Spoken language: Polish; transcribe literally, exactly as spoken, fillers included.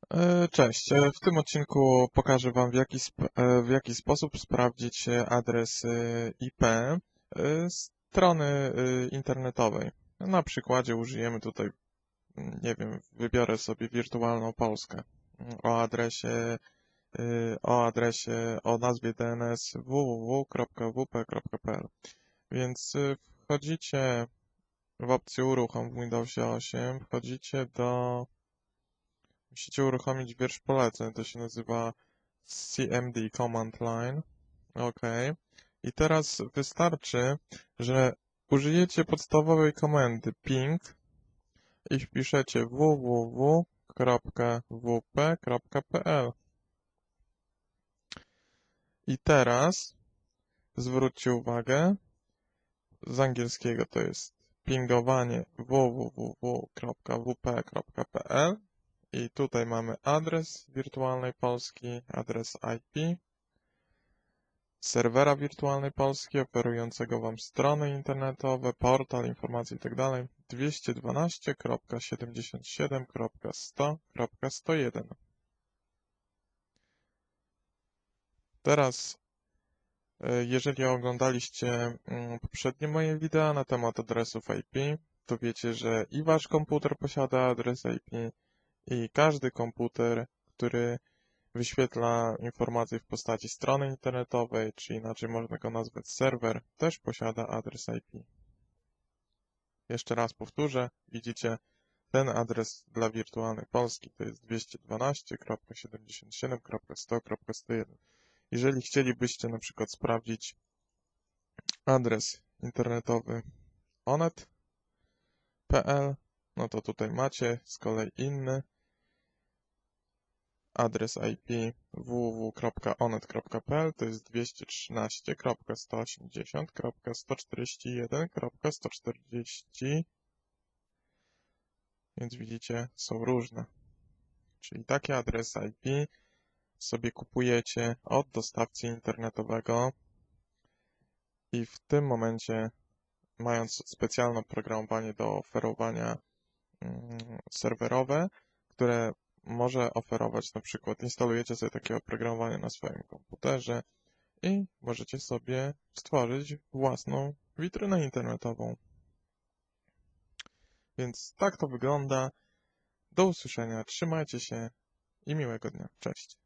E, Cześć. E, W tym odcinku pokażę Wam, w jaki, sp- e, w jaki sposób sprawdzić e, adres e, I P e, strony e, internetowej. Na przykładzie użyjemy tutaj, mm, nie wiem, wybiorę sobie wirtualną Polskę mm, o adresie, e, o adresie, o nazwie D N S w w w kropka w p kropka p l. Więc e, wchodzicie w opcję uruchom w Windowsie osiem, wchodzicie do Musicie uruchomić wiersz poleceń, to się nazywa C M D Command Line. OK. I teraz wystarczy, że użyjecie podstawowej komendy ping i wpiszecie w w w kropka w p kropka p l. I teraz zwróćcie uwagę, z angielskiego to jest pingowanie w w w kropka w p kropka p l. I tutaj mamy adres wirtualnej Polski, adres I P, serwera wirtualnej Polski oferującego Wam strony internetowe, portal, informacje itd. dwieście dwanaście kropka siedemdziesiąt siedem kropka sto kropka sto jeden. Teraz, e, jeżeli oglądaliście mm, poprzednie moje wideo na temat adresów I P, to wiecie, że i Wasz komputer posiada adres I P, i każdy komputer, który wyświetla informacje w postaci strony internetowej, czy inaczej można go nazwać serwer, też posiada adres I P. Jeszcze raz powtórzę, widzicie, ten adres dla wirtualnej Polski to jest dwieście dwanaście kropka siedemdziesiąt siedem kropka sto kropka sto jeden. Jeżeli chcielibyście na przykład sprawdzić adres internetowy onet kropka p l, no to tutaj macie z kolei inny adres I P w w w kropka onet kropka p l, to jest dwieście trzynaście kropka sto osiemdziesiąt kropka sto czterdzieści jeden kropka sto czterdzieści, więc widzicie, są różne. Czyli takie adresy I P sobie kupujecie od dostawcy internetowego i w tym momencie, mając specjalne oprogramowanie do oferowania mm, serwerowe, które może oferować, na przykład instalujecie sobie takie oprogramowanie na swoim komputerze i możecie sobie stworzyć własną witrynę internetową. Więc tak to wygląda. Do usłyszenia, trzymajcie się i miłego dnia. Cześć.